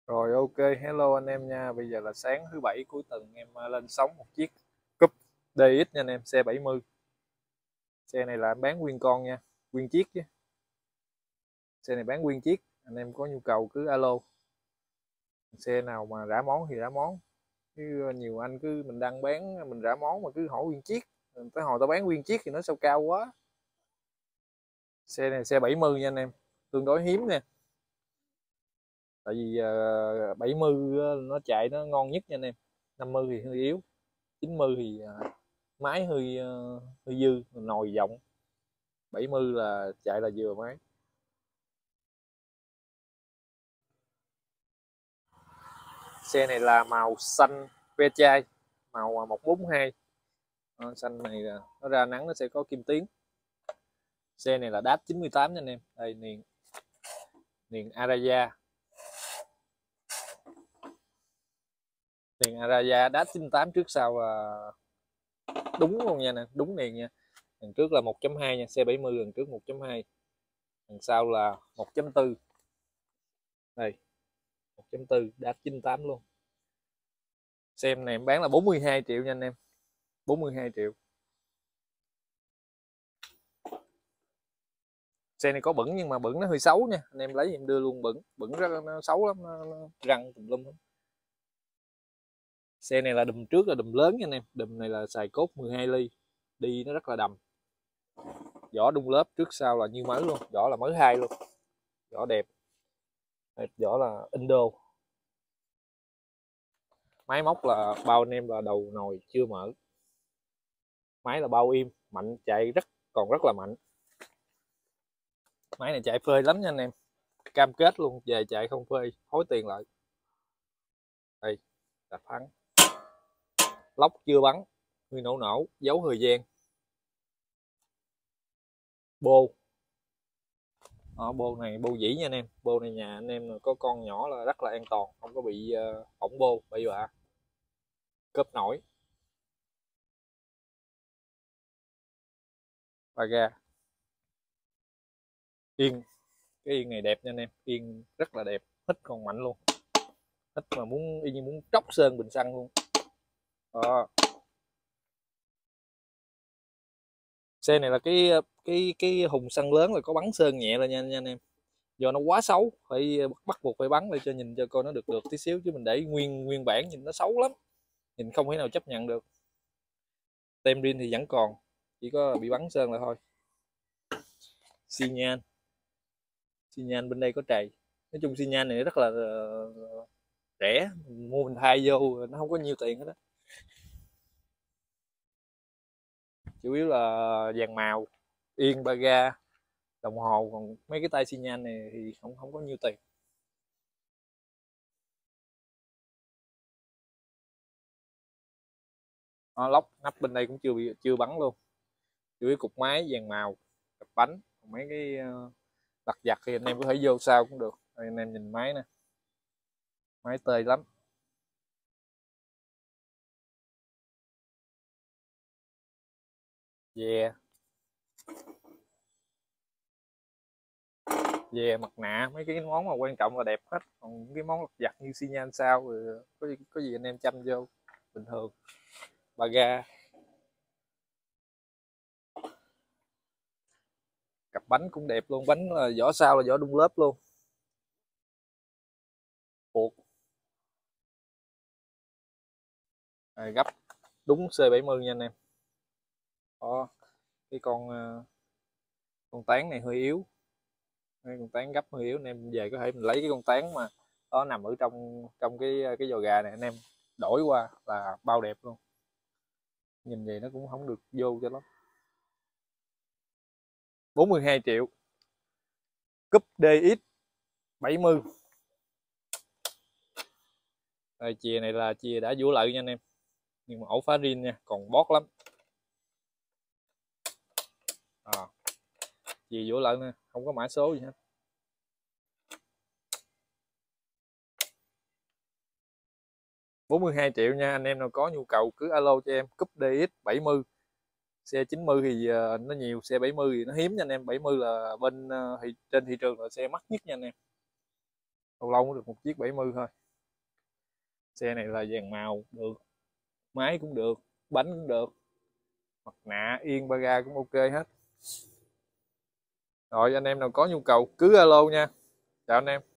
Rồi, ok, hello anh em nha. Bây giờ là sáng thứ bảy cuối tuần, em lên sóng một chiếc Cúp DX nha anh em, xe 70. Xe này là em bán nguyên con nha, nguyên chiếc chứ. Xe này bán nguyên chiếc, anh em có nhu cầu cứ alo. Xe nào mà rã món thì rã món. Chứ nhiều anh cứ mình đang bán mình rã món mà cứ hỏi nguyên chiếc. Tới hồi tao bán nguyên chiếc thì nó sao cao quá. Xe này xe 70 nha anh em, tương đối hiếm nha. Tại vì 70 nó chạy nó ngon nhất nha anh em. 50 thì hơi yếu, 90 thì máy hơi dư, nồi giọng. 70 là chạy là vừa máy. Xe này là màu xanh ve chai, màu 142. Xanh này là nó ra nắng nó sẽ có kim tuyến. Xe này là đát 98 nha anh em. Đây, niền Araya, niền Araya đát 98 trước sau là đúng luôn nha nè, đúng niền nha. Đằng trước là 1.2 nha, xe 70 lần trước 1.2, đằng sau là 1.4. Đây, 1.4 đát 98 luôn. Xe này em bán là 42 triệu nha anh em, 42 triệu. Xe này có bẩn nhưng mà bẩn nó hơi xấu nha, anh em lấy em đưa luôn. Bẩn rất nó xấu lắm, nó răng tùm lum. Xe này là đùm trước là đùm lớn nha anh em, đùm này là xài cốt 12 ly, đi nó rất là đầm. Vỏ đung lớp trước sau là như mới luôn, vỏ là mới hai luôn, vỏ đẹp. Vỏ là Indo. Máy móc là bao anh em là đầu nồi chưa mở, máy là bao im mạnh, chạy còn rất là mạnh. Máy này chạy phơi lắm nha anh em, cam kết luôn, về chạy không phơi hối tiền lại. Đây, đạp thắng, lốc chưa bắn, hơi nổ dấu thời gian. Bô, bô này bô dĩ nha anh em, bô này nhà anh em có con nhỏ là rất là an toàn, không có bị hỏng bô bị bạ. Cớp nổi, ba ga, yên. Cái yên này đẹp nha anh em, yên rất là đẹp, hít còn mạnh luôn, hít mà muốn y như muốn tróc sơn bình xăng luôn. Đó. Xe này là cái hùng xăng lớn là có bắn sơn nhẹ rồi nha anh em, do nó quá xấu phải bắt buộc phải bắn để cho nhìn cho coi nó được tí xíu, chứ mình để nguyên nguyên bản nhìn nó xấu lắm, nhìn không thể nào chấp nhận được. Tem rin thì vẫn còn, chỉ có bị bắn sơn là thôi. Xi nhan, xi nhan bên đây có trầy. Nói chung xi nhan này rất là rẻ, mua mình thay vô nó không có nhiều tiền hết đó, chủ yếu là vàng màu, yên, ba ga, đồng hồ. Còn mấy cái tay xi nhan này thì không không có nhiều tiền. Lóc nắp bên đây cũng chưa bắn luôn, chủ yếu cục máy vàng màu, cặp bánh. Còn mấy cái lặt vặt thì anh em có thể vô sau cũng được. Đây, anh em nhìn máy nè, máy tơi lắm. Về, về mặt nạ, mấy cái món mà quan trọng là đẹp hết, còn những cái món lặt vặt như xi nhan sao rồi có gì anh em chăm vô bình thường. Ba ga, cặp bánh cũng đẹp luôn, bánh là vỏ sau là vỏ đung lớp luôn. Buộc gấp đúng C70 nha anh em. Đó, cái con tán này hơi yếu, cái con tán gấp hơi yếu, anh em về có thể mình lấy cái con tán mà nó nằm ở trong trong cái giò gà này, anh em đổi qua là bao đẹp luôn, nhìn vậy nó cũng không được vô cho lắm. 42 triệu, cúp DX 70. Đây, chìa này là chìa đã vua lợi nha anh em, nhưng mà ổ phá rin nha, còn bót lắm. Chìa vua lợi nè, không có mã số gì hết. 42 triệu nha, anh em nào có nhu cầu cứ alo cho em. Cúp DX 70, xe 90 thì nó nhiều, xe 70 thì nó hiếm nha anh em. 70 là trên thị trường là xe mắc nhất nha anh em. lâu lâu cũng được một chiếc 70 thôi. Xe này là dàn màu được, máy cũng được, bánh cũng được, mặt nạ yên ba ga cũng ok hết. Rồi anh em nào có nhu cầu cứ alo nha. Chào anh em.